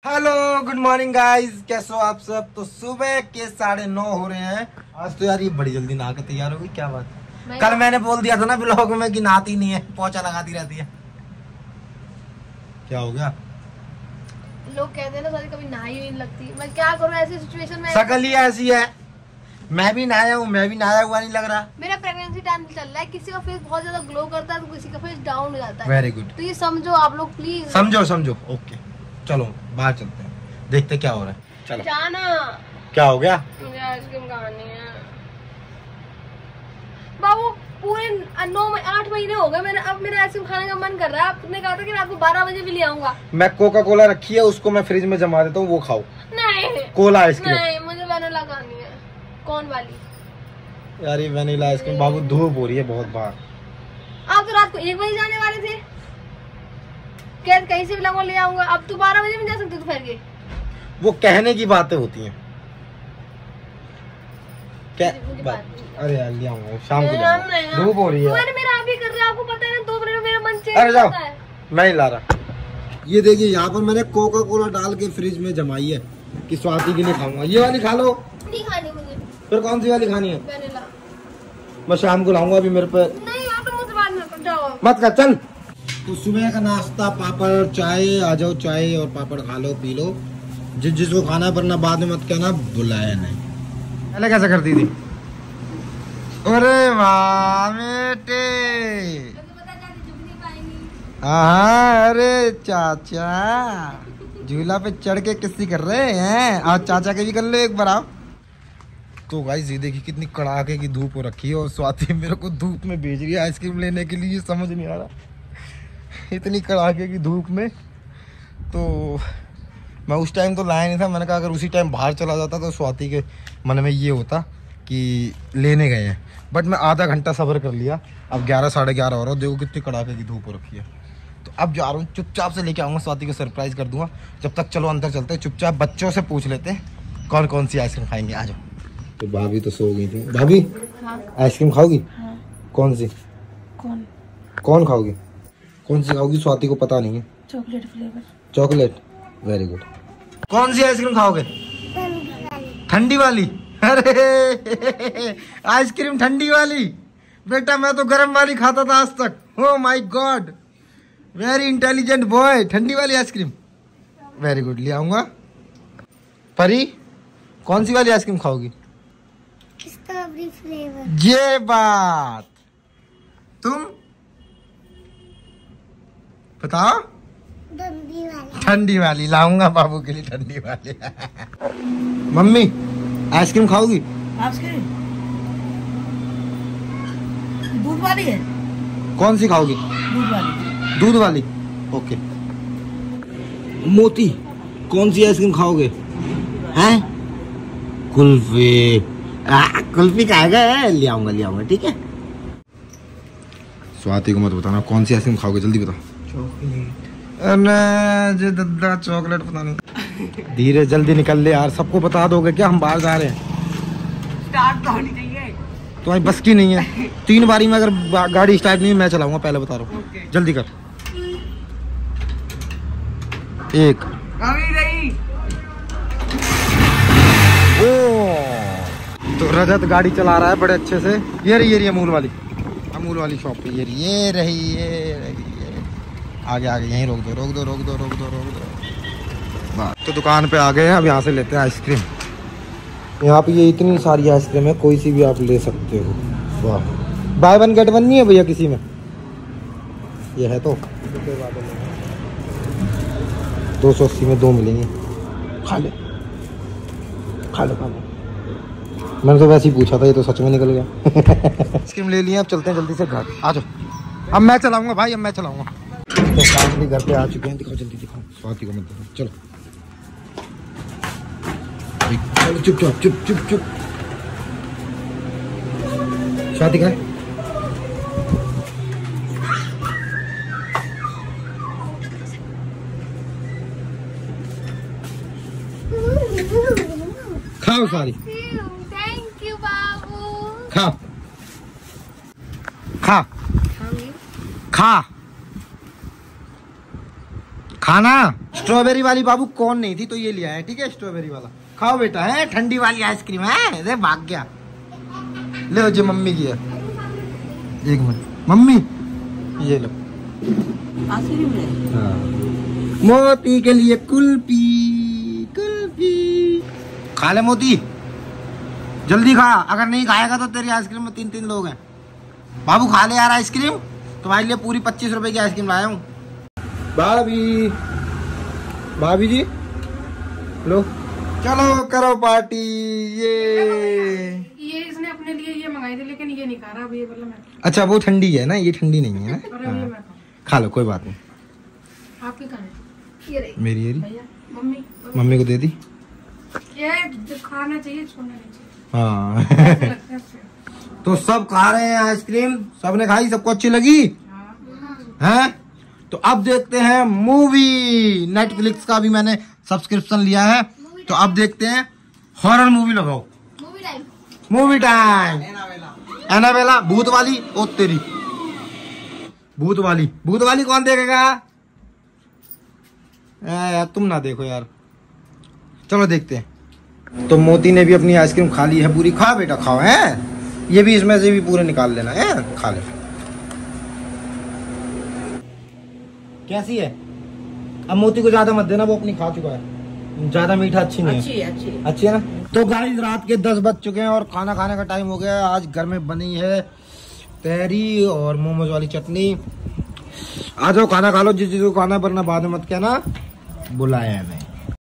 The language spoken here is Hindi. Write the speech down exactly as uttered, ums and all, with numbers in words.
हेलो गुड मॉर्निंग गाइस, कैसे हो आप सब। तो सुबह के साढ़े नौ हो रहे हैं। आज तो यार ये बड़ी जल्दी नहा के तैयार हो गई, क्या बात है। कल मैंने बोल दिया था ना ब्लॉग में कि नहाती नहीं है, पोछा लगाती रहती है। क्या हो गया? लोग कहते हैं ना सारी कभी नहाई हुई नहीं लगती। मैं क्या करूं ऐसी सिचुएशन में। शकल ही ऐसी है। मैं भी नहाया हूँ, मैं भी नहाया हुआ नहीं लग रहा। मेरा प्रेगनेंसी टाइम चल रहा है, किसी का फेस बहुत ज्यादा ग्लो करता है तो किसी का फेस डाउन हो जाता है। Very good. तो ये समझो आप लोग प्लीज। समझो समझो ओके, चलो बाहर चलते हैं, देखते क्या हो रहा है। चलो जाना। क्या हो गया? मुझे आइसक्रीम खानी है बाबू। पूरे नौ आठ महीने हो गए मैंने, अब मेरा आइसक्रीम खाने का मन कर रहा है। आपने कहा था कि रात को बारह बजे भी ले आऊंगा। मैं कोका कोला रखी है, उसको मैं फ्रिज में जमा देता हूँ, वो खाओ। नहीं कोला आइसक्रीम नहीं, मुझे वेनिला खानी है। कौन वाली? यार ये वेनिला आइसक्रीम बाबू, धूप हो रही है बहुत बाहर। आप तो रात को एक बजे जाने वाले थे, क्या कहीं से भी लगा ले आऊंगा। अब तो बारह बजे में जा सकते दोपहर के। वो कहने की बातें होती हैं क्या बात? अरे यार ले आऊंगा शाम को, धूप हो रही है। मैंने मेरा आप ही कर रहा है, आपको पता है ना, दो मिनट मेरा मन चेंज अरे जाओ, होता है। मैं ही ला रहा। ये देखिए यहाँ पर मैंने कोका कोला डाल के फ्रिज में जमाई है कि स्वाति के लिए खाऊंगा। ये वाली खा लो। नहीं खानी मुझे। फिर कौन सी वाली खानी है? वेनिला। मैं शाम को लाऊंगा, अभी मेरे पे नहीं आप तो मुझसे बात मत जाओ। मत कर, चल। तो सुबह का नाश्ता पापड़ चाय, आ जाओ चाय और पापड़ खा लो पी लो, जिस जिसको खाना है, वरना बाद में मत कहना बुलाया नहीं। पहले कैसे करती थी? अरे वाह बेटे, हाँ अरे चाचा झूला पे चढ़ के किस्सी कर रहे हैं। आज चाचा के भी कर लो एक बार आप। तो गाइस ये देखिए कितनी कड़ाके की धूप हो रखी है और स्वाति मेरे को धूप में भेज रही है आइसक्रीम लेने के लिए, समझ नहीं आ रहा इतनी कड़ाके की धूप में। तो मैं उस टाइम तो लाया नहीं था, मैंने कहा अगर उसी टाइम बाहर चला जाता तो स्वाति के मन में ये होता कि लेने गए हैं। बट मैं आधा घंटा सब्र कर लिया। अब ग्यारह साढ़े ग्यारह हो रहा है, देखो कितनी कड़ाके की धूप हो रखी है। तो अब जा रहा हूँ, चुपचाप से लेके आऊँगा, स्वाति को सरप्राइज कर दूंगा। जब तक चलो अंदर चलते हैं, चुपचाप बच्चों से पूछ लेते हैं कौन कौन सी आइसक्रीम खाएंगे। आ जाओ। तो भाभी तो सो गई थी। भाभी हाँ। आइसक्रीम खाओगी? हाँ। कौन सी? कौन कौन खाओगी? कौन सी खाओगी? स्वाति को पता नहीं है। Chocolate flavour. Chocolate, very good. कौन सी आइसक्रीम खाओगे? ठंडी वाली। अरे आइसक्रीम ठंडी वाली? बेटा मैं तो गर्म वाली खाता था आज तक। Oh my god, very intelligent boy. ठंडी वाली आइसक्रीम, वेरी गुड, ले आऊंगा। परी कौन सी वाली आइसक्रीम खाओगी? Strawberry flavour. ये बात। तुम बताओ। ठंडी वाली। ठंडी वाली लाऊंगा बाबू के लिए, ठंडी वाली। Mummy ice cream खाओगी? आइसक्रीम दूध वाली है। कौन सी खाओगी? दूध वाली। दूध वाली, ओके। मोती कौन सी आइसक्रीम खाओगे? हैं? कुल्फी। आ, कुल्फी खाएगा? ले आऊंगा ले आऊंगा, ठीक है। स्वाति को मत बताना कौन सी आइसक्रीम खाओगे, जल्दी बताओ। चॉकलेट। जो दद्दा चॉकलेट पता नहीं। धीरे जल्दी निकल ले यार, सबको बता दोगे क्या हम बाहर जा रहे हैं? स्टार्ट तो होनी चाहिए। तुम्हारी बस की नहीं है। तीन बारी में अगर गाड़ी स्टार्ट नहीं मैं चलाऊंगा, पहले बता रहा हूँ। okay. जल्दी कर। एक। अभी नहीं। ओ तो रजत गाड़ी चला रहा है बड़े अच्छे से। ये रही ये रही अमूल वाली, अमूल वाली शॉप पे ये रही ये रही ये रही ये। आगे आगे यहीं रोक दो रोक दो रोक दो रोक दो रोक दो। बस तो दुकान पे आ गए हैं, अब यहाँ से लेते हैं आइसक्रीम। यहाँ पे ये इतनी सारी आइसक्रीम है, कोई सी भी आप ले सकते हो। वाह, बाय वन गेट वन नहीं है भैया किसी में? ये है तो दो सौ अस्सी में दो मिलेंगे। खा ले खा लो खा लो। मैंने तो वैसे ही पूछा था, ये तो सच में निकल गया। आइसक्रीम ले लिया, अब चलते हैं जल्दी से घर। आ जाओ, अब मैं चलाऊंगा भाई, अब मैं चलाऊंगा। तो फाइनली घर पे आ चुके हैं, दिखाओ जल्दी दिखाओ। स्वाति को मत दिखाओ, चलो चलो चुप चुप चुप चुप चुप। स्वाति का खाओ सारी। थैंक यू बाबू। खा खा खा खाना। स्ट्रॉबेरी वाली बाबू कौन नहीं थी तो ये लिया है, ठीक है स्ट्रॉबेरी वाला। खाओ बेटा, है ठंडी वाली आइसक्रीम है। अरे भाग गया। ले जो मम्मी की है, एक मिनट मम्मी ये लो। आइसक्रीम ले। हाँ। मोती के लिए कुल्फी कुल्फी खा ले मोती, जल्दी खा, अगर नहीं खाएगा तो तेरी आइसक्रीम में तीन तीन लोग हैं। बाबू खा ले यार आइसक्रीम, तुम्हारे लिए पूरी पच्चीस रुपए की आइसक्रीम लाया हूँ। भाभी भाभी जी लो, चलो करो पार्टी। ये ये इसने अपने लिए ये मंगाई थी लेकिन ये नहीं खा रहा अभी, मतलब मैं। अच्छा वो ठंडी है ना, ये ठंडी नहीं है ना। और अभी मैं खाऊं। खा लो कोई बात नहीं। आपकी कहाँ है? ये रही मेरी ये रही। भैया मम्मी मम्मी को दे दी। ये जो खाना चाहिए छोड़ना नहीं चाहिए। हाँ ऐसा लगता है उससे। तो सब खा रहे हैं आइसक्रीम, सबने खाई, सबको अच्छी लगी हैं? तो अब देखते हैं मूवी। नेटफ्लिक्स का भी मैंने सब्सक्रिप्शन लिया है, तो अब देखते हैं हॉरर मूवी। लगाओ movie time. Movie time. Annabelle भूत वाली। ओ तेरी भूत वाली, भूत वाली कौन देखेगा? यार तुम ना देखो यार, चलो देखते हैं। तो मोती ने भी अपनी आइसक्रीम खा ली है पूरी। खा बेटा खाओ, है ये भी इसमें से भी पूरे निकाल लेना है, खा ले। कैसी है? अब मोती को ज्यादा मत देना, वो अपनी खा चुका है, ज्यादा मीठा अच्छी नहीं है। अच्छी है, अच्छी है। अच्छी है ना। तो गाइस रात के दस बज चुके हैं और खाना खाने का टाइम हो गया। आज घर में बनी है तहरी और मोमोज वाली चटनी। आ जाओ खाना खा लो, जिस चीज को खाना, वरना बाद में मत कहना बुलाया है।